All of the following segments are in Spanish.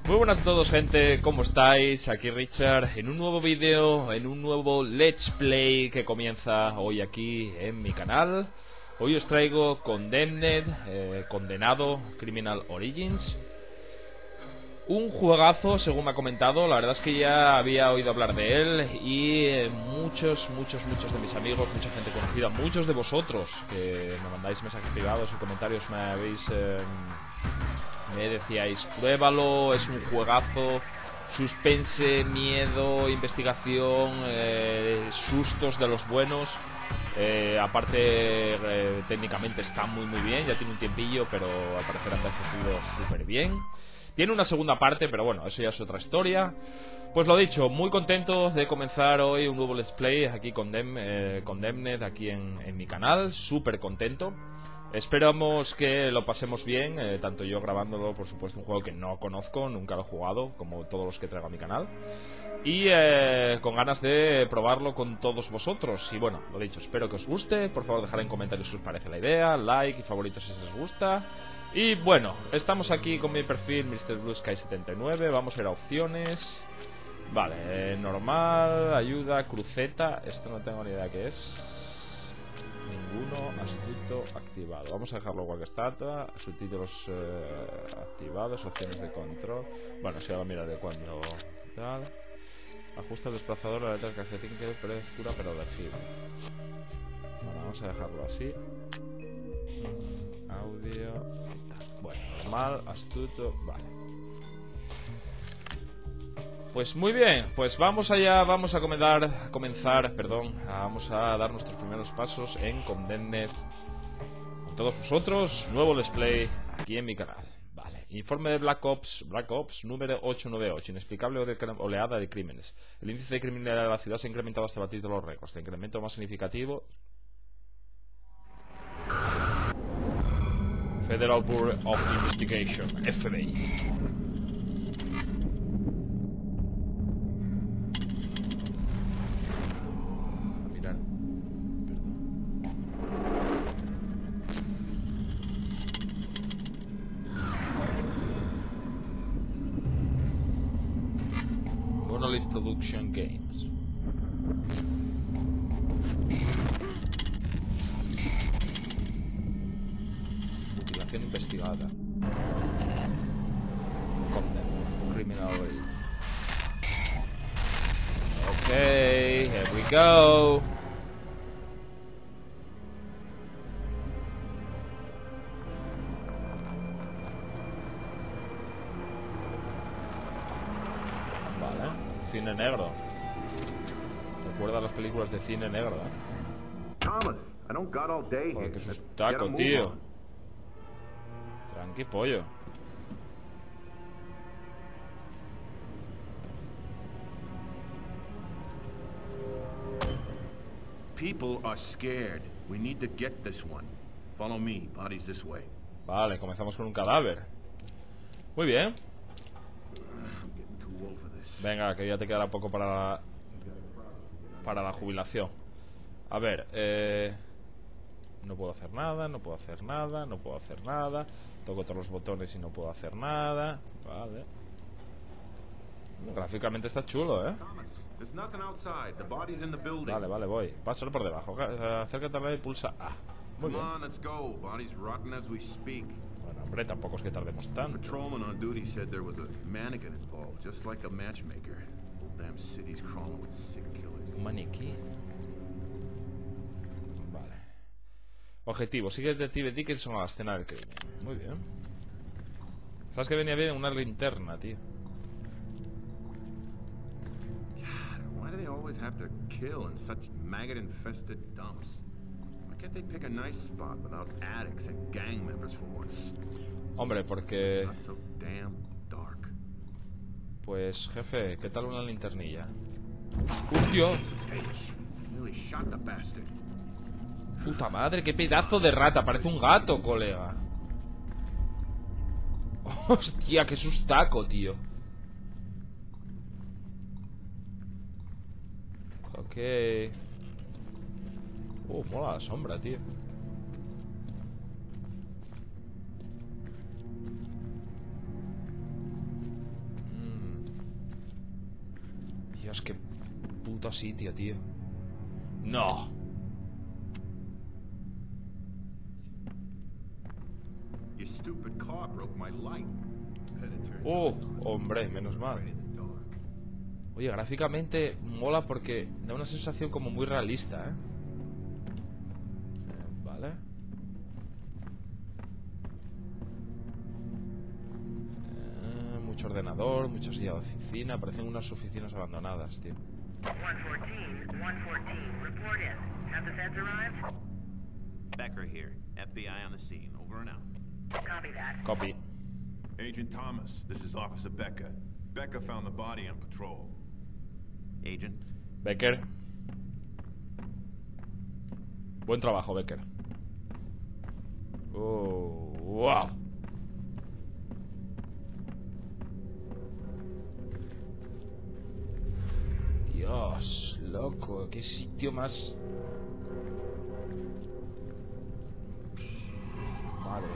Muy buenas a todos, gente, ¿cómo estáis? Aquí Richard en un nuevo vídeo, en un nuevo Let's Play que comienza hoy aquí en mi canal. Hoy os traigo Condemned, Condenado, Criminal Origins. Un juegazo, según me ha comentado. La verdad es que ya había oído hablar de él y muchos de mis amigos, mucha gente conocida, muchos de vosotros que me mandáis mensajes privados y comentarios me decíais, pruébalo, es un juegazo, suspense, miedo, investigación, sustos de los buenos. Aparte, técnicamente está muy bien, ya tiene un tiempillo, pero al parecer han envejecido súper bien. Tiene una segunda parte, pero bueno, eso ya es otra historia. Pues lo dicho, muy contento de comenzar hoy un nuevo Let's Play aquí con Condemned aquí en mi canal, súper contento. Esperamos que lo pasemos bien, tanto yo grabándolo, por supuesto, un juego que no conozco, nunca lo he jugado, como todos los que traigo a mi canal. Y con ganas de probarlo con todos vosotros. Y bueno, lo dicho, espero que os guste. Por favor, dejad en comentarios si os parece la idea, like y favoritos si os gusta. Y bueno, estamos aquí con mi perfil MrBlueSky79. Vamos a ir a opciones. Vale, normal, ayuda, cruceta. Esto no tengo ni idea qué es. Ninguno, astuto, activado. Vamos a dejarlo igual que está. Subtítulos activados, opciones de control. Bueno, si ahora miraré cuando tal. Ajusta el desplazador a la letra del cajetín que es oscura pero legible. Bueno, vamos a dejarlo así. Audio. Bueno, normal, astuto, vale. Pues muy bien, pues vamos allá, vamos a vamos a dar nuestros primeros pasos en Condemned con todos vosotros, nuevo Let's Play aquí en mi canal. Vale, informe de Black Ops número 898, inexplicable oleada de crímenes. El índice de criminalidad de la ciudad se ha incrementado hasta batir todos los récords. El incremento más significativo... Federal Bureau of Investigation, FBI. Monolith Production Games. Mutilación investigada. Criminal Origins. Okay, here we go. Cine negro. Recuerda las películas de cine negro, Thomas, I don't got all day here. Joder, que sustaco, tío. Tranqui, pollo. People are scared. We need to get this one. Follow me. Body's this way. Vale, comenzamos con un cadáver. Muy bien. Venga, que ya te quedará poco para la jubilación. A ver, no puedo hacer nada, no puedo hacer nada, no puedo hacer nada. Toco todos los botones y no puedo hacer nada. Vale. Gráficamente está chulo, ¿eh? Vale, vale, voy. Pásalo por debajo. Acércate a la y pulsa A. Muy bien. Bueno, hombre, tampoco es que tardemos tanto. Patrolman on duty said there was a mannequin involved, just like a matchmaker. Damn city's crawling with sick killers. Un maniquí. Vale. Objetivo: sigue el detective Dickinson a la escena del crimen. Muy bien. ¿Sabes que venía bien una linterna, tío? God, why do they always have to kill in such maggot-infested dumps? Why can't they pick a nice spot without addicts and gang members for once? Hombre, porque... It's not so damn dark. Pues, jefe, ¿qué tal una linternilla? ¡Hostia! Really shot the bastard. Puta madre, qué pedazo de rata. Parece un gato, colega. Hostia, qué sustaco, tío. Ok. Mola la sombra, tío. Dios, qué puto sitio, tío. No. Your stupid car broke my light. Hombre, menos mal. Oye, gráficamente mola porque da una sensación como muy realista, ¿eh? Vale. Mucho ordenador, muchos días de oficina. Parecen unas oficinas abandonadas, tío. 114, report in. Have the feds arrived? Becker here. FBI on the scene. Over and out. Copy that. Copy. Agent Thomas, this is Officer Becker. Becker found the body on patrol. Agent? Becker. Buen trabajo, Becker. Oh, wow. Dios, loco, qué sitio más... Madre.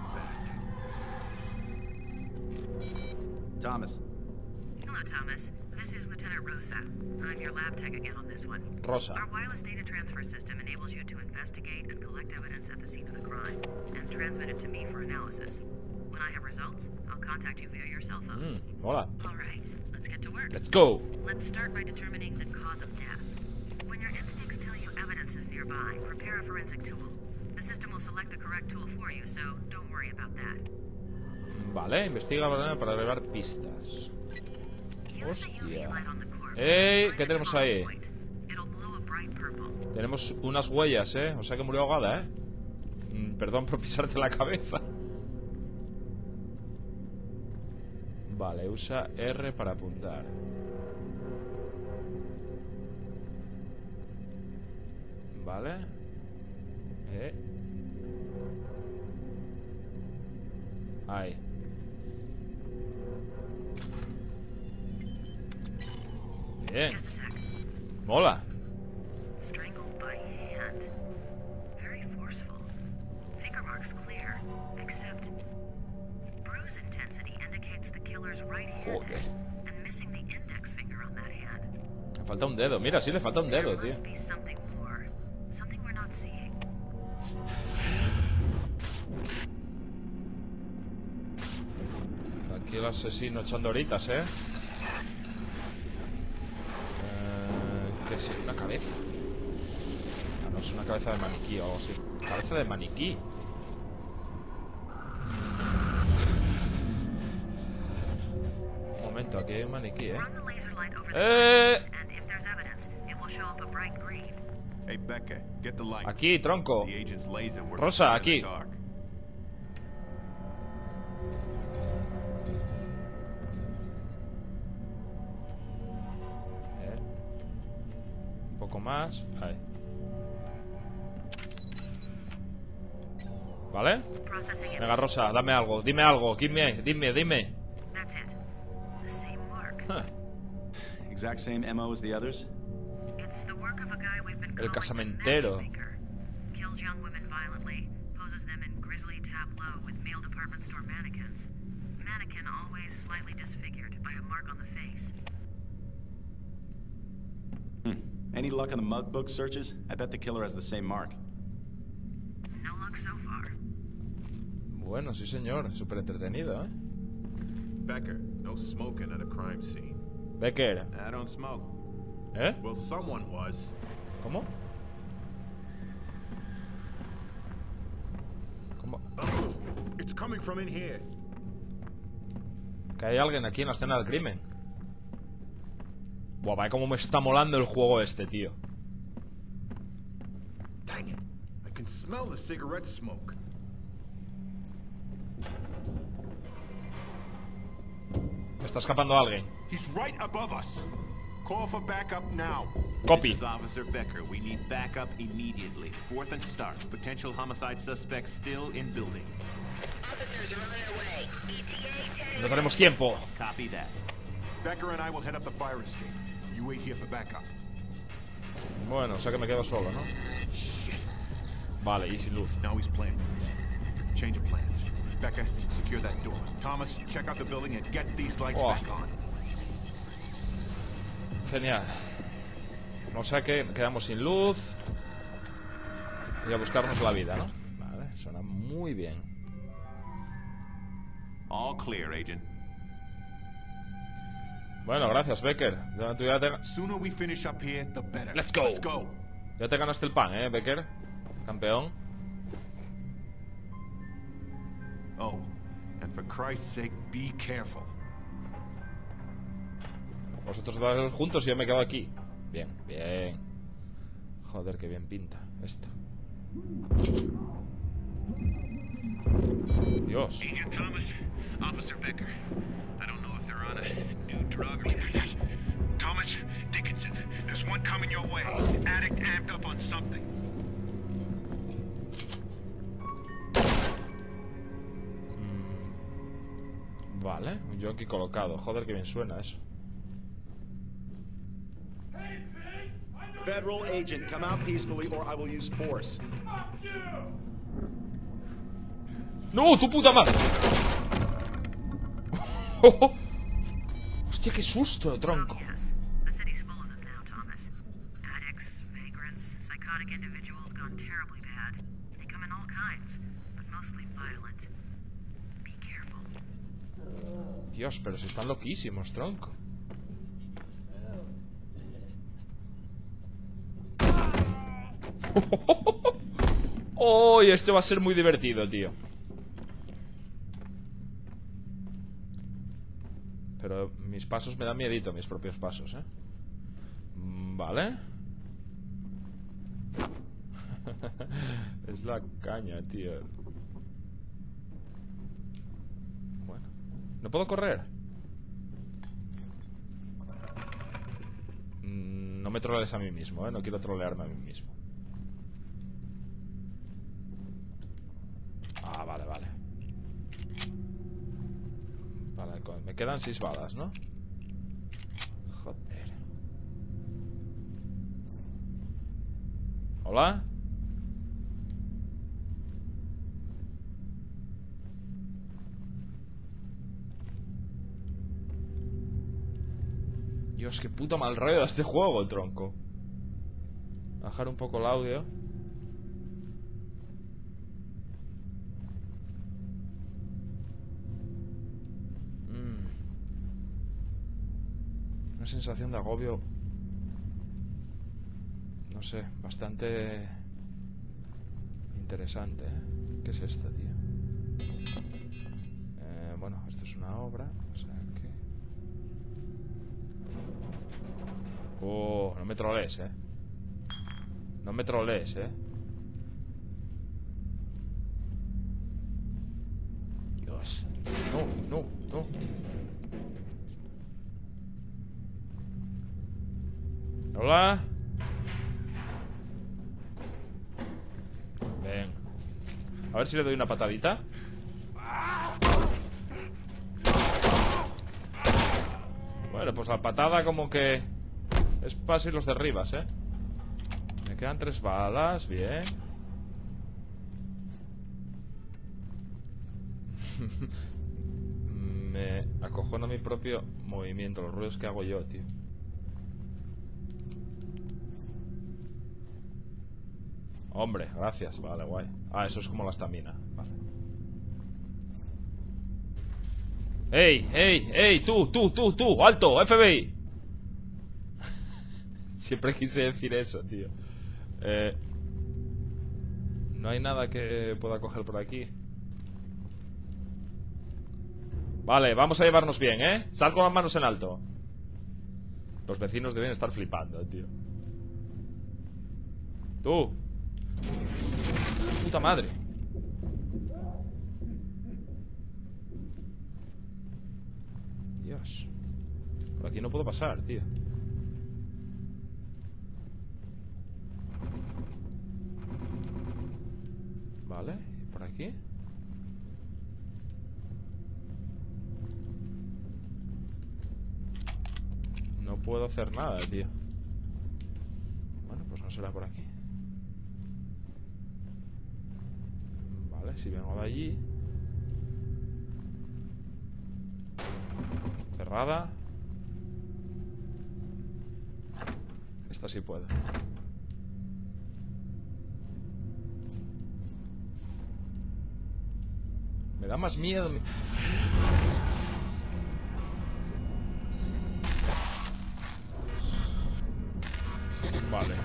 Thomas. Hello, Thomas. This is Lieutenant Rosa. I'm your lab tech again on this one. Rosa. Our wireless data transfer system enables you to investigate and collect evidence at the scene of the crime and transmit it to me for analysis. When I have results, I'll contact you via your cell phone. Mola. All right, let's get to work. Let's go. Let's start by determining the cause of death. When your instincts tell you evidence is nearby, prepare a forensic tool. The system will select the correct tool for you, so don't worry about that. Vale, investiga la banana para revelar pistas. Use the UV light on the corpse. ¡Ey! Find ¿Qué the tenemos trauma ahí? point. It'll glow a bright purple. Tenemos unas huellas, ¿eh? O sea que murió ahogada, ¿eh? Perdón por pisarte la cabeza. Vale, usa R para apuntar. Vale. Ahí. Bien. Just a sec. Mola. Strangled by hand. Very forceful. Finger marks clear, except bruise intensity indicates the killer's right hand Joder. and missing the index finger on that hand. Le falta un dedo. Mira, sí le falta un dedo, There tío. must be something more. Something we're not seeing. Aquí el asesino echando horitas, ¿eh? ¿Qué es? ¿Una cabeza? Ah, no, es una cabeza de maniquí o algo así. Cabeza de maniquí. Un momento, aquí hay un maniquí, ¿eh? Run the laser light over the crime scene, and if there's evidence, it will show up a bright green. Hey, Becker, get the lights. Aquí, tronco. The agent's laser works Rosa, better in aquí. the dark. Un poco más. Ahí. ¿Vale? Processing it. Venga, Rosa, dame algo. Dime algo. Dime. That's it. The same mark. Huh. Exact same MO as the others? It's the work of a guy we've been El calling the casamentero. matchmaker. Kills young women violently, poses them in grisly tableau with male department store mannequins. Mannequin always slightly disfigured by a mark on the face. Any luck on the mug book searches? I bet the killer has the same mark. No luck so far. Bueno, sí señor. Súper entretenido, ¿eh? Becker, no smoking at a crime scene. Becker. I don't smoke. ¿Eh? Well, someone was. ¿Cómo? ¿Cómo? Oh, it's coming from in here. Que hay alguien aquí en la escena del crimen. Buah, vaya cómo me está molando el juego este, tío. Dang it. I can smell the cigarette smoke. Me está escapando alguien. He's right above us. Call for backup now. Copy. This is Officer Becker. We need backup immediately. 4th and Stark. Potential homicide suspect still in building. Officers are on their way. ETA 10. No tenemos tiempo. Copy that. Becker and I will head up the fire escape. You wait here for backup. Bueno, o sea que me quedo solo, ¿no? Shit. Vale, y sin luz. Now he's playing with us. Change of plans. Becker, secure that door. Thomas, check out the building and get these lights Oh. back on. Genial. O sea que quedamos sin luz y a buscarnos la vida, ¿no? Vale, suena muy bien. All clear, Agent. Bueno, gracias, Becker. Tú ya te... Sooner we finish up here, the better. Let's go. Let's go. Ya te ganaste el pan, Becker. Campeón. Oh, and for Christ's sake, be careful. Vosotros vais juntos y yo me quedo aquí. Bien, bien. Joder, qué bien pinta esto. Dios. Agent Thomas, Officer Becker. I don't know if they're on a new drug or... Thomas, Dickinson, there's one coming your way. Addict amped up on something. Vale, un jockey colocado. Joder, qué bien suena eso. Federal agent, come out peacefully or I will use force. ¡No, tu puta madre! Hostia, qué susto, tronco. Yes. The city's full of them now, Thomas. Addicts, vagrants, psychotic individuals gone terribly bad. They come in all kinds, but mostly violent. Be careful. Dios, pero si están loquísimos, tronco. ¡Oh! Esto va a ser muy divertido, tío. Pero mis pasos me dan miedito, mis propios pasos, ¿eh? Vale. Es la caña, tío. Bueno. ¿No puedo correr? No me trolees a mí mismo, ¿eh? No quiero trolearme a mí mismo. Ah, vale, vale. Vale, me quedan 6 balas, ¿no? Joder. ¿Hola? Dios, qué puto mal rollo de este juego, tronco. Bajar un poco el audio. Una sensación de agobio. No sé, bastante interesante, ¿eh? ¿Qué es esto, tío? Bueno, esto es una obra. O sea que... Oh, no me trolees, ¿eh? No me trolees, ¿eh? Dios. No, no, no. Hola. Ven. A ver si le doy una patadita. Bueno, pues la patada como que es para si los derribas, ¿eh? Me quedan 3 balas, bien. Me acojona mi propio movimiento, los ruidos que hago yo, tío. Hombre, gracias, vale, guay. Ah, eso es como la estamina, vale. ¡Ey, ey, ey! ¡Tú! ¡Alto! ¡FBI! Siempre quise decir eso, tío. No hay nada que pueda coger por aquí. Vale, vamos a llevarnos bien, ¿eh? Sal con las manos en alto. Los vecinos deben estar flipando, tío. ¡Tú! ¡Puta madre! Dios. Por aquí no puedo pasar, tío. Vale, ¿y por aquí? No puedo hacer nada, tío. Bueno, pues no será por aquí. Vale, si vengo de allí. Cerrada. esta sí puedo. Me da más miedo. Vale.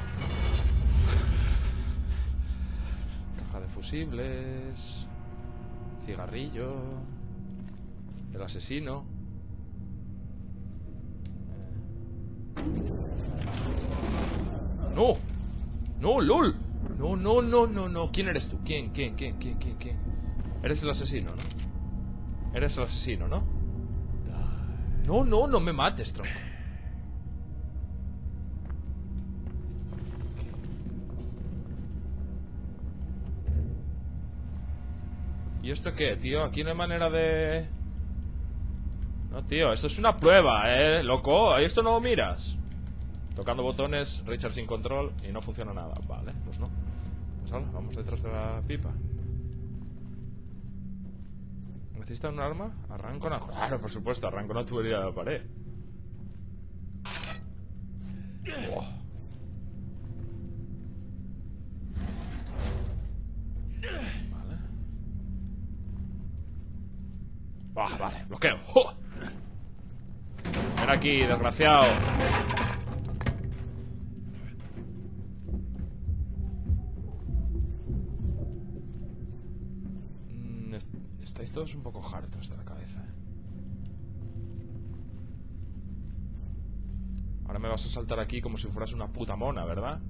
Caja de fusibles. Cigarrillo. El asesino. ¡No! ¡No, LOL! No, no, no, no, no. ¿Quién eres tú? ¿Quién? Eres el asesino, ¿no? Eres el asesino, ¿no? No, no, no me mates, tronco. ¿Y esto qué, tío? Aquí no hay manera de... No, tío, esto es una prueba, loco. Esto no lo miras. Tocando botones, Richard sin control y no funciona nada. Vale, pues no. Pues ahora, vamos detrás de la pipa. ¿Necesita un arma? Arranco una... Claro, por supuesto, arranco una tubería de la pared. Oh. Vale. Vale, bloqueo. ¡Oh! Ven aquí, desgraciado. Estáis todos un poco hartos de la cabeza, Ahora me vas a saltar aquí como si fueras una puta mona, ¿verdad?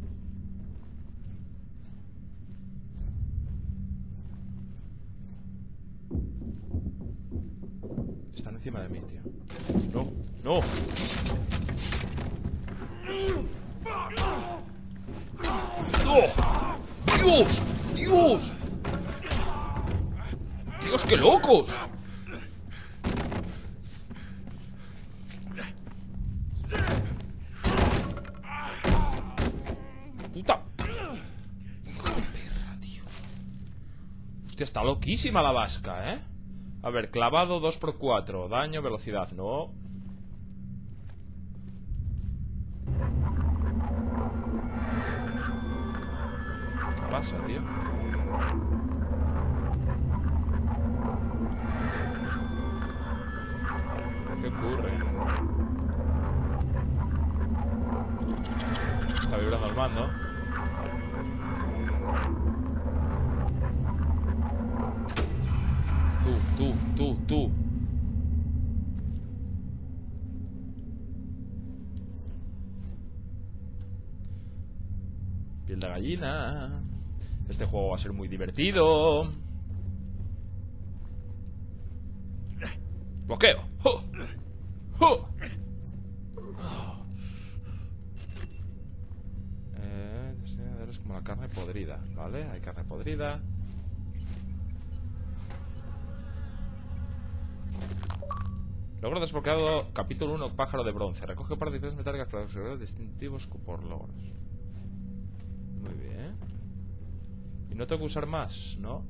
Están encima de mí, tío. No, no. ¡Oh! ¡Dios! ¡Dios! ¡Dios, qué locos! ¡Puta! Perra, tío. Hostia, está loquísima la vasca, A ver, clavado 2×4. Daño, velocidad, no. ¿Qué pasa, tío? ¿Qué ocurre? Está vibrando el mando. Tú. Piel de gallina. Este juego va a ser muy divertido. Bloqueo. Es como la carne podrida, ¿vale? Hay carne podrida. Logro desbloqueado, capítulo 1, pájaro de bronce. Recoge partículas metálicas para los distintivos por logros. Muy bien. Y no tengo que usar más, ¿no?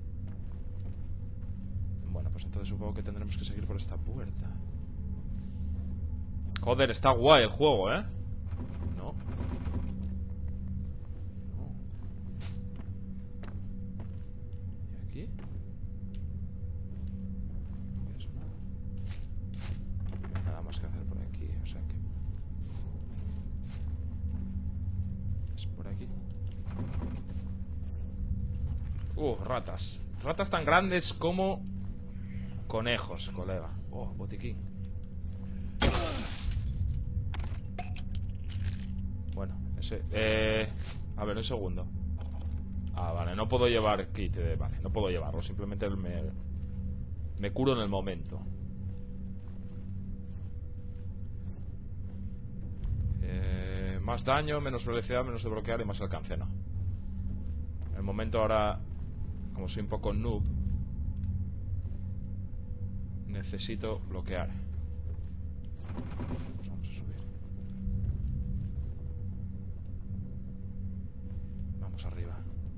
Bueno, pues entonces supongo que tendremos que seguir por esta puerta. Joder, está guay el juego, No. No. ¿Y aquí? No es nada más que hacer por aquí, o sea que... Es por aquí. Ratas. Ratas tan grandes como... conejos, colega. Oh, botiquín. Bueno, ese... a ver, un segundo. Ah, vale, no puedo llevar kit. Vale, no puedo llevarlo. Simplemente me curo en el momento. Más daño, menos velocidad, menos desbloquear y más alcance, no. En el momento ahora, como soy un poco noob, necesito bloquear. Pues vamos a subir. Vamos arriba.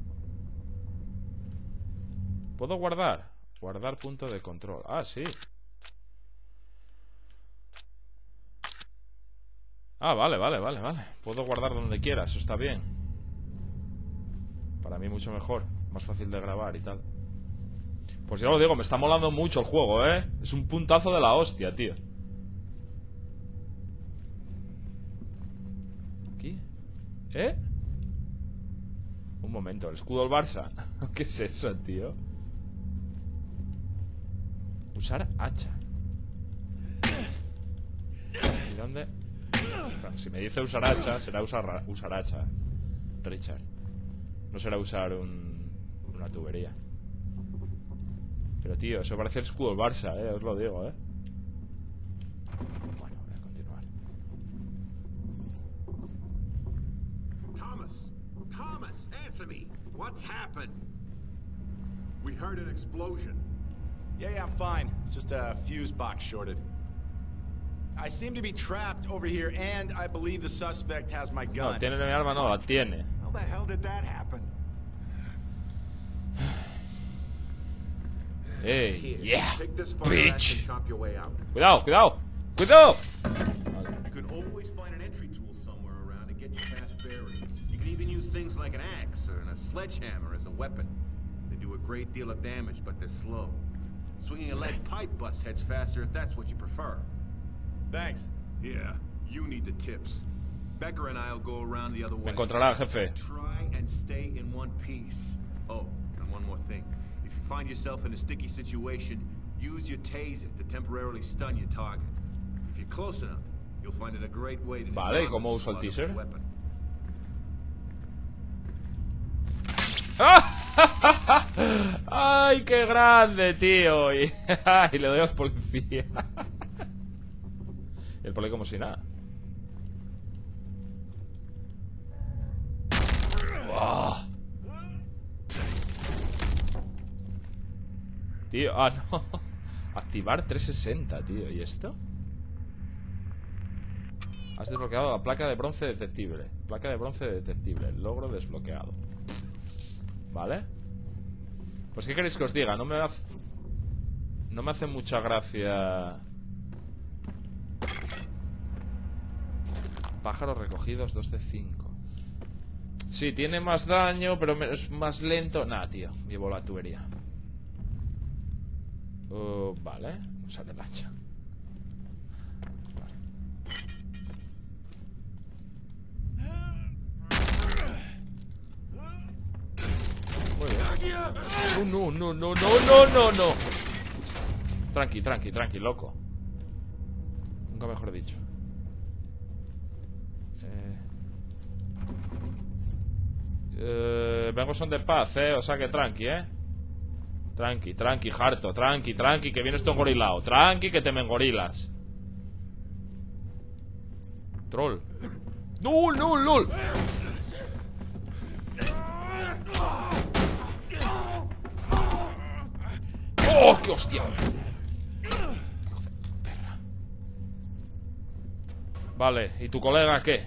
¿Puedo guardar? Guardar punto de control. Ah, sí. Ah, vale. Puedo guardar donde quiera, eso está bien. Para mí mucho mejor. Más fácil de grabar y tal. Pues ya lo digo, me está molando mucho el juego, ¿eh? Es un puntazo de la hostia, tío. ¿Aquí? ¿Eh? Un momento, el escudo del Barça. ¿Qué es eso, tío? Usar hacha. ¿Y dónde? Bueno, si me dice usar hacha, será usar hacha, Richard. No será usar una tubería. Pero tío, eso parece el escudo del Barça, os lo digo, Bueno, voy a continuar. Thomas, answer me. What's happened? We heard an explosion. Yeah, I'm fine. It's just a fuse box shorted. I seem to be trapped over here, and I believe the suspect has my gun. No, tiene mi arma, no, la tiene. How the hell did that happen? Hey, yeah, Take this fire axe and bitch. chop your way out. Cuidado. You could always find an entry tool somewhere around to get you past barriers. You can even use things like an axe or a sledgehammer as a weapon. They do a great deal of damage, but they're slow. Swinging a lead pipe bust heads faster if that's what you prefer. Thanks. Yeah, you need the tips. Becker and I'll go around the other way. Me encontrará, jefe. Try and stay in one piece. Oh, and one more thing. If you find yourself in a sticky situation, use your taser to temporarily stun your target. If you're close enough, you'll find it a great way to Vale, ¿y disarm cómo a uso el slug of teaser? weapon. ¡Ay, qué grande, tío! Y le doy al policía. Y el poli como si nada. ¡Oh! Tío, no. Activar 360, tío. ¿Y esto? Has desbloqueado la placa de bronce detectible. Placa de bronce detectible. Logro desbloqueado. ¿Vale? Pues ¿qué queréis que os diga? No me hace mucha gracia. Pájaros recogidos 2 de 5. Sí, tiene más daño, pero es más lento. Nah, tío, llevo la tubería. Vale, usar el hacha. Vale. Muy bien. No. Tranqui, loco. Nunca mejor dicho. Vengo son de paz, o sea que tranqui, Tranqui, harto, tranqui, que vienes tú engorilado. Tranqui, que te me engorilas. Troll. ¡Lol! ¡Oh, qué hostia! Perra. Vale, ¿y tu colega qué?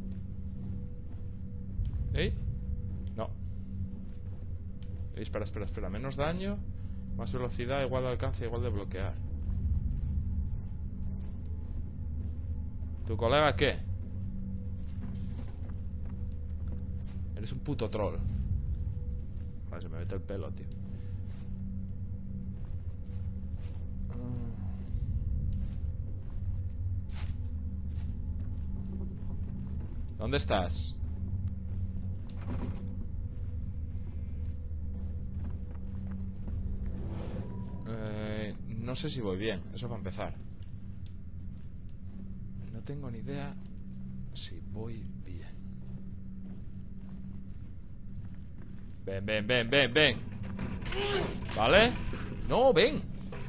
¿Eh? No. Espera. Menos daño, más velocidad, igual de alcance, igual de bloquear. ¿Tu colega qué? Eres un puto troll. Vale, se me mete el pelo, tío. ¿Dónde estás? No sé si voy bien, eso para empezar. No tengo ni idea si voy bien. Ven. ¿Vale? No, ven.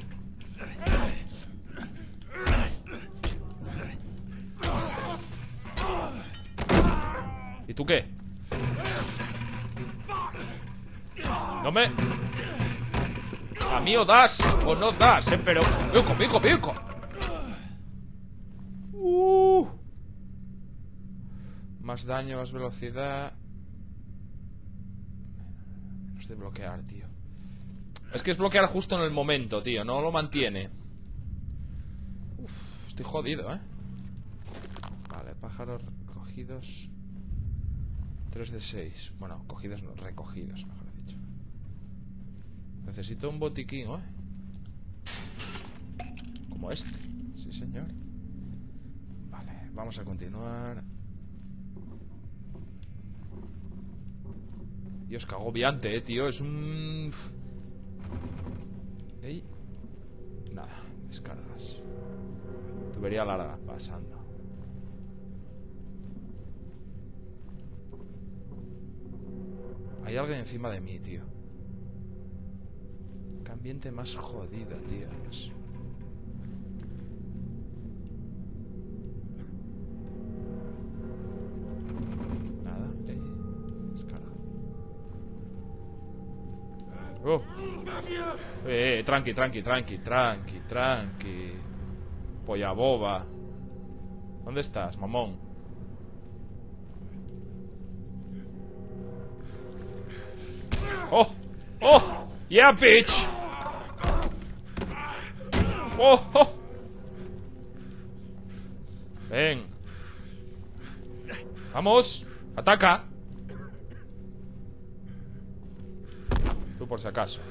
¿Y tú qué? No me... A mí o das o no das, pero... ¡Pico! Más daño, más velocidad. Menos de bloquear, tío. Es que es bloquear justo en el momento, tío. No lo mantiene. Estoy jodido, Vale. pájaros recogidos. 3 de 6. Bueno, cogidos no, recogidos, mejor dicho. Necesito un botiquín, ¿eh? Como este. Sí, señor. Vale, vamos a continuar. Dios, qué agobiante, tío. Es un... ¿Ey? Nada, descargas. Tubería larga, pasando. Hay alguien encima de mí, tío. Qué ambiente más jodido, tío. Nada, descarga. Oh. Tranqui. Polla boba. ¿Dónde estás, mamón? ¡Oh! ¡Oh! ¡Yeah, bitch! ¡Oh! ¡Oh! Ven. Vamos. Ataca. Tú por si acaso.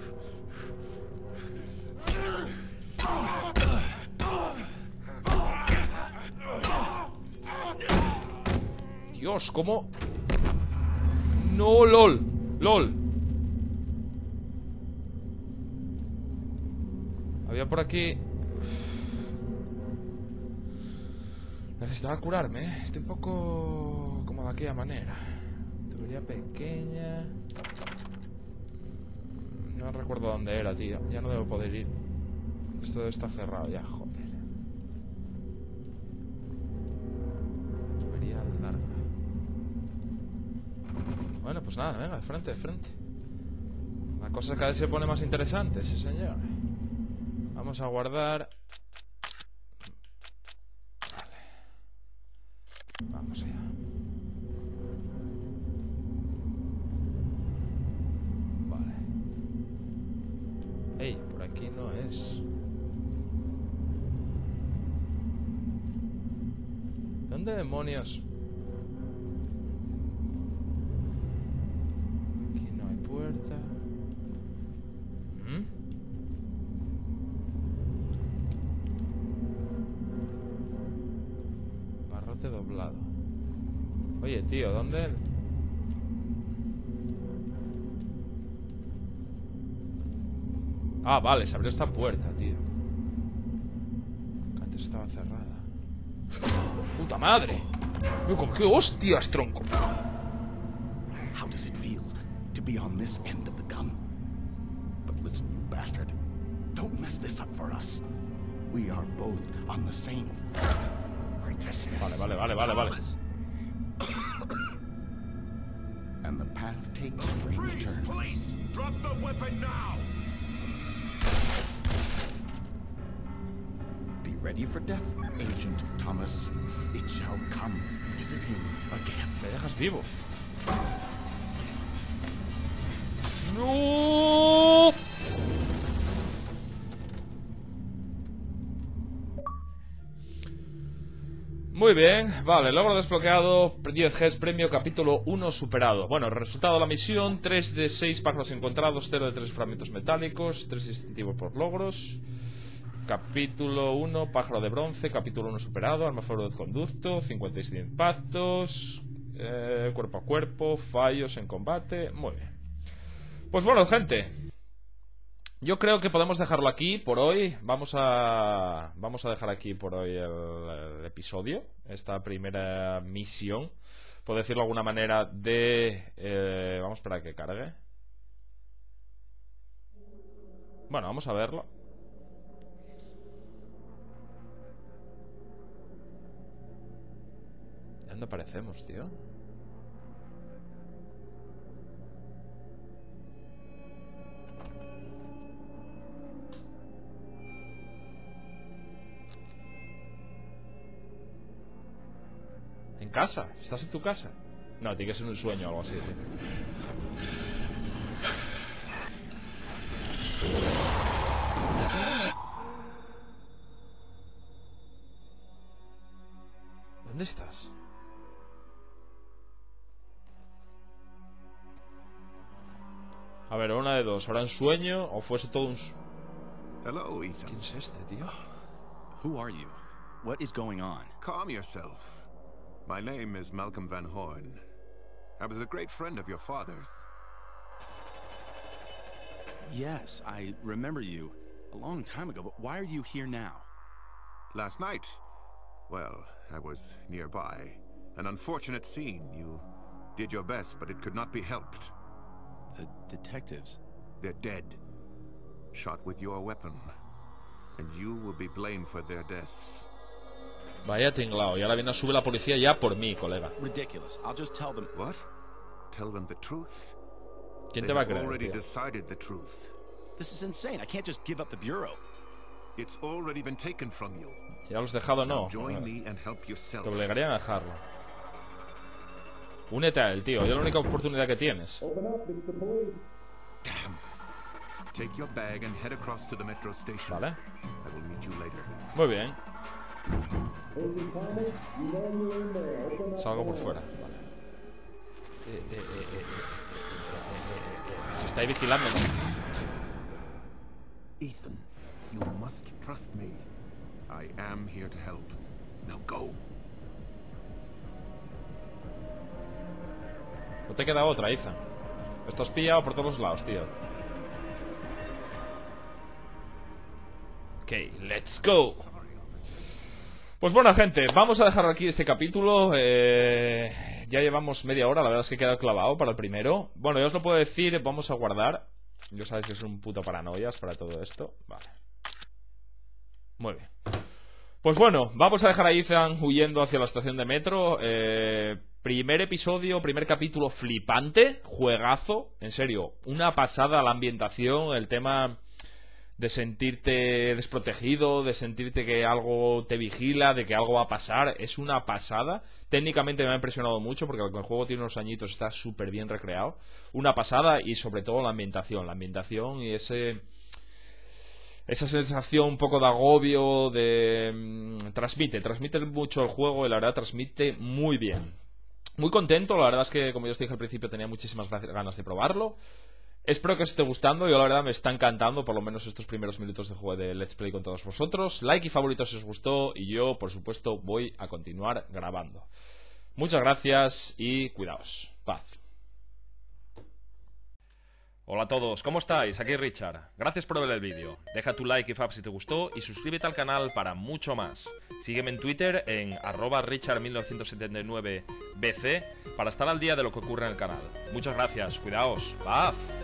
Dios, ¿cómo? No, LOL. LOL. Había por aquí... Necesitaba curarme, ¿eh? Estoy un poco... como de aquella manera. Tubería pequeña... No recuerdo dónde era, tío. Ya no debo poder ir. Esto está cerrado ya, joder. Tubería larga. Bueno, pues nada, venga, de frente. La cosa cada vez se pone más interesante, sí señor. Vamos a guardar. Vale. Vamos allá. Vale. Ey, por aquí no es. ¿Dónde demonios? Aquí no hay puerta. Barrote doblado. Oye, tío, ¿dónde? Ah, vale, se abrió esta puerta, tío. Antes estaba cerrada. ¡Puta madre! ¿Con qué hostias, tronco? How does it feel to be on this end of the gun? But listen, you bastard. Don't mess this up for us. We are both on the same. Vale. And the path takes strange turns. Police! Drop the weapon now! Be ready for death, Agent Thomas. It shall come visiting again. Me dejas vivo. ¡No! Muy bien, vale, logro desbloqueado, 10 Gs premio, capítulo 1 superado. Bueno, resultado de la misión, 3 de 6 pájaros encontrados, 0 de 3 fragmentos metálicos, 3 distintivos por logros. Capítulo 1, pájaro de bronce, capítulo 1 superado, arma fuego de conducto, 57 impactos, cuerpo a cuerpo, fallos en combate. Muy bien. Pues bueno, gente, yo creo que podemos dejarlo aquí por hoy. Vamos a dejar aquí por hoy el episodio, esta primera misión, por decirlo de alguna manera, de... vamos a esperar a que cargue. Bueno, vamos a verlo. ¿Dónde aparecemos, tío? ¿En casa? ¿Estás en tu casa? No, tiene que ser un sueño o algo así, tío. ¿Dónde estás? A ver, una de dos. ¿Ahora en sueño o fuese todo un... Hello, Ethan. ¿Quién es este, tío? Who are you? What is going on? Calm yourself. My name is Malcolm Van Horn. I was a great friend of your father's. Yes, I remember you. A long time ago, but why are you here now? Last night, well, I was nearby. An unfortunate scene. You did your best, but it could not be helped. The detectives. They're dead. Shot with your weapon. And you will be blamed for their deaths. Vaya tinglao. Y ahora viene a subir la policía ya por mí, colega. Ridiculous. I'll just tell them. What? Tell them the truth? ¿Quién They te va a have creer, already tío? decided the truth. This is insane. I can't just give up the bureau. It's already been taken from you. ¿Ya lo has dejado o no? Now join me and help yourself. Te obligarían a dejarlo. Únete a él, tío. Ya es la única oportunidad que tienes. Damn. Take your bag and head across to the metro station. Vale. I will meet you later. Muy bien. Salgo por fuera. Vale. Se está ahí vigilando, ¿no? Ethan, you must trust me. I am here to help. Now go. No te queda otra, Ethan. Estás pillado por todos lados, tío. Ok, let's go. Pues bueno, gente, vamos a dejar aquí este capítulo. Ya llevamos media hora, la verdad es que he quedado clavado para el primero. Bueno, ya os lo puedo decir, vamos a guardar. Ya sabéis que es un puto paranoias para todo esto. Vale. Muy bien. Pues bueno, vamos a dejar a Ethan huyendo hacia la estación de metro. Primer episodio, primer capítulo flipante. Juegazo, en serio. Una pasada la ambientación, el tema de sentirte desprotegido, de sentirte que algo te vigila, de que algo va a pasar. Es una pasada. Técnicamente me ha impresionado mucho porque el juego tiene unos añitos, está súper bien recreado. Una pasada y sobre todo la ambientación. La ambientación y esa sensación un poco de agobio, transmite mucho el juego y la verdad transmite muy bien. Muy contento, la verdad es que como yo os dije al principio tenía muchísimas ganas de probarlo. Espero que os esté gustando, yo la verdad me está encantando por lo menos estos primeros minutos de juego de Let's Play con todos vosotros. Like y favorito si os gustó y yo por supuesto voy a continuar grabando. Muchas gracias y cuidaos. Paz. Hola a todos, ¿cómo estáis? Aquí Richard. Gracias por ver el vídeo. Deja tu like y fab si te gustó y suscríbete al canal para mucho más. Sígueme en Twitter en @richard1979bc para estar al día de lo que ocurre en el canal. Muchas gracias, cuidaos. Paz.